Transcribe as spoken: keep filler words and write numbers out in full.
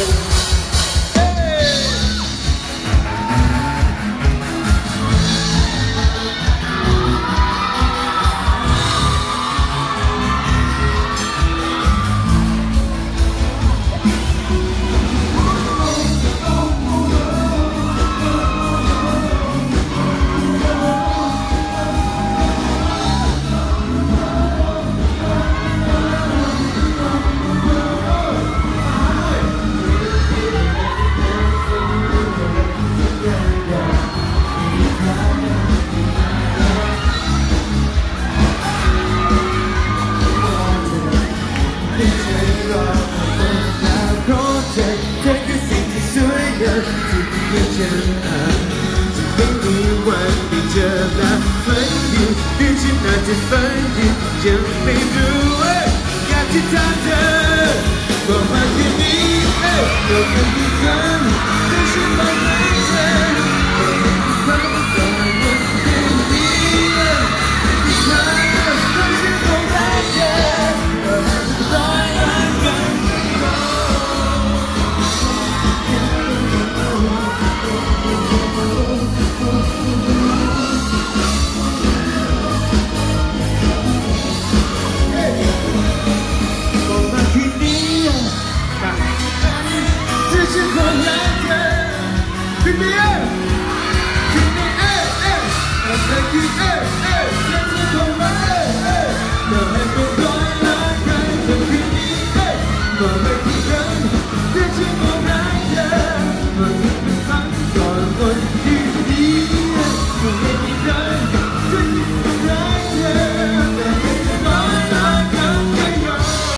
ที่ฉันอาจจะไม่มีวันได้เจอและฝันอยู่หรือฉันอาจจะฝันอยู่ยังไม่รู้ว่าอยากจะถามเธอบอกมาคืนนี้เอ้ยบอกมาคืนนี้